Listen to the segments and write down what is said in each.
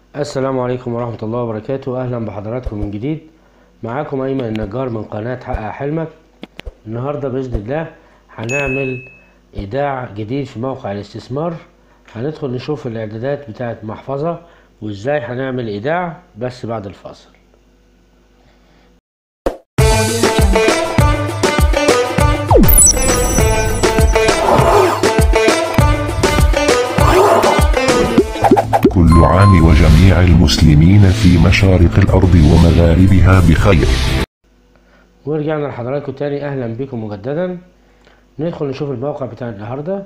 السلام عليكم ورحمة الله وبركاته. أهلا بحضراتكم من جديد. معاكم أيمن النجار من قناة حقق حلمك. النهاردة بإذن الله هنعمل إيداع جديد في موقع الاستثمار. هندخل نشوف الإعدادات بتاعة محفظة وإزاي هنعمل إيداع، بس بعد الفاصل. كل عام وجميع المسلمين في مشارق الأرض ومغاربها بخير. ورجعنا لحضراتكم تاني، أهلا بكم مجددا. ندخل نشوف الموقع بتاع النهاردة.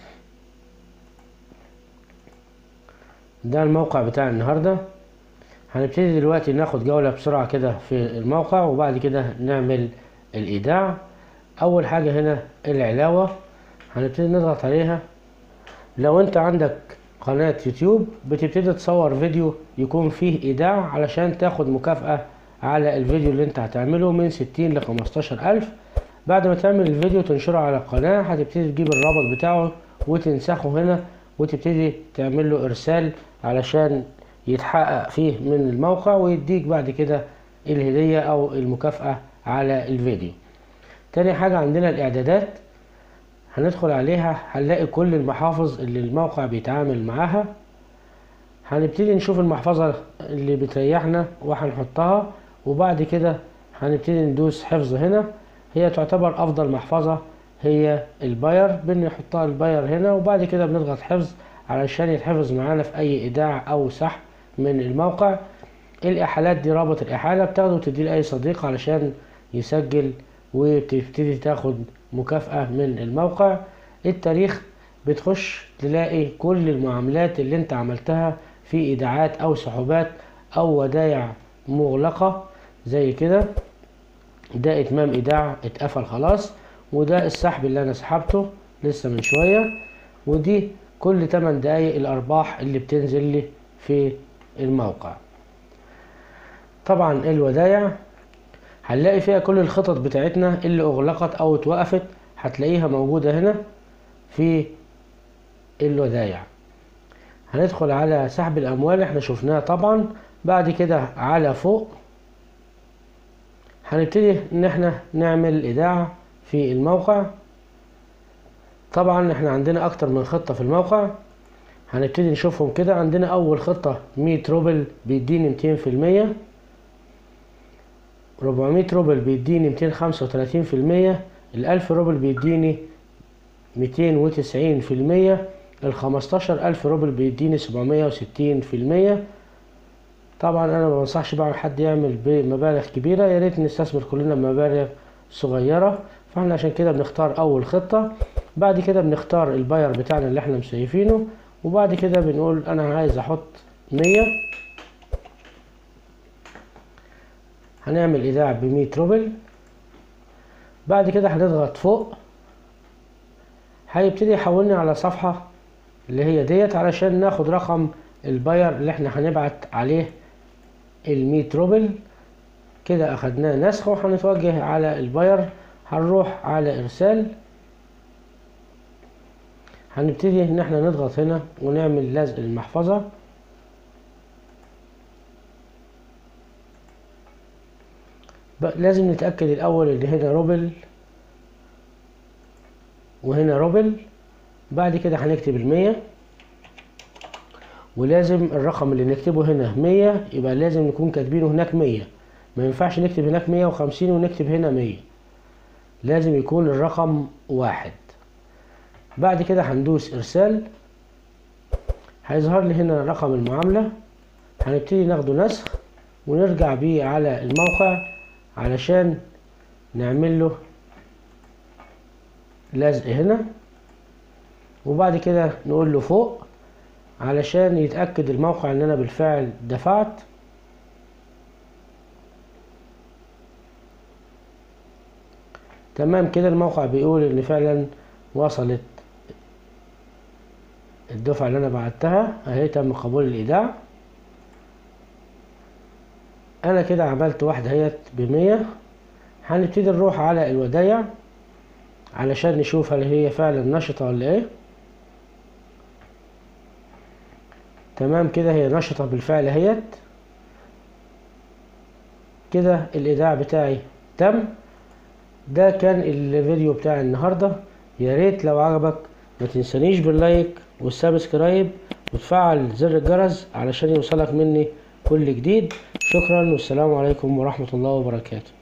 ده الموقع بتاع النهاردة. هنبتدي دلوقتي ناخد جولة بسرعة كده في الموقع، وبعد كده نعمل الإيداع. أول حاجة هنا العلاوة، هنبتدي نضغط عليها. لو انت عندك قناة يوتيوب بتبتدي تصور فيديو يكون فيه إيداع علشان تاخد مكافأة على الفيديو اللي انت هتعمله من 60 ل 15,000. بعد ما تعمل الفيديو تنشره على القناة، هتبتدي تجيب الرابط بتاعه وتنسخه هنا وتبتدي تعمل له إرسال علشان يتحقق فيه من الموقع ويديك بعد كده الهدية أو المكافأة على الفيديو. تاني حاجة عندنا الإعدادات، هندخل عليها هنلاقي كل المحافظ اللي الموقع بيتعامل معاها. هنبتدي نشوف المحفظة اللي بتريحنا وهنحطها، وبعد كده هنبتدي ندوس حفظ هنا. هي تعتبر أفضل محفظة هي الباير، بنحطها الباير هنا وبعد كده بنضغط حفظ علشان يتحفظ معانا في أي إيداع أو سحب من الموقع. الإحالات دي رابط الإحالة بتاخده وتديه لأي صديق علشان يسجل وتبتدي تاخد مكافأة من الموقع. التاريخ بتخش تلاقي كل المعاملات اللي انت عملتها في ايداعات او سحوبات او ودايع مغلقة زي كده. ده اتمام ايداع اتقفل خلاص، وده السحب اللي انا سحبته لسه من شوية، ودي كل 8 دقايق الارباح اللي بتنزل لي في الموقع. طبعا الودايع هنلاقي فيها كل الخطط بتاعتنا اللي اغلقت او اتوقفت، هتلاقيها موجودة هنا في الودايع. هندخل على سحب الاموال، احنا شفناها طبعا. بعد كده على فوق هنبتدي ان احنا نعمل ايداع في الموقع. طبعا احنا عندنا اكتر من خطة في الموقع، هنبتدي نشوفهم كده. عندنا اول خطة 100 روبل بيديني 200%، 400 روبل بيديني 235%، 1000 روبل بيديني 290%، 15,000 روبل بيديني 760%. طبعا انا ما بنصحش بقى حد يعمل بمبالغ كبيرة، يا ريت نستثمر كلنا بمبالغ صغيرة. فاحنا عشان كده بنختار اول خطة. بعد كده بنختار الباير بتاعنا اللي احنا مسيفينه، وبعد كده بنقول انا عايز احط 100. هنعمل ايداع ب100 روبل. بعد كده هنضغط فوق، هيبتدي يحولني على صفحة اللي هي ديت علشان ناخد رقم الباير اللي احنا هنبعت عليه 100 روبل. كده اخدناه نسخ، وهنتوجه على الباير. هنروح على ارسال، هنبتدي ان احنا نضغط هنا ونعمل لزق المحفظة. لازم نتأكد الاول ان هنا روبل وهنا روبل. بعد كده هنكتب 100، ولازم الرقم اللي نكتبه هنا 100 يبقى لازم نكون كاتبينه هناك 100. ما ينفعش نكتب هناك 150 ونكتب هنا 100، لازم يكون الرقم 1. بعد كده هندوس ارسال، هيظهر لي هنا رقم المعاملة. هنبتدي ناخده نسخ ونرجع بيه على الموقع علشان نعمل له لزق هنا، وبعد كده نقول له فوق علشان يتأكد الموقع ان انا بالفعل دفعت. تمام كده، الموقع بيقول ان فعلا وصلت الدفعة اللي انا بعتها اهي، تم قبول الايداع. انا كده عملت واحدة اهيت ب100. هنبتدي نروح على الودايع علشان نشوف هل هي فعلا نشطة ولا ايه. تمام كده، هي نشطة بالفعل اهيت. كده الايداع بتاعي تم. ده كان الفيديو بتاع النهاردة. يا ريت لو عجبك ما تنسانيش باللايك والسبسكرايب وتفعل زر الجرس علشان يوصلك مني كل جديد. شكرا والسلام عليكم ورحمة الله وبركاته.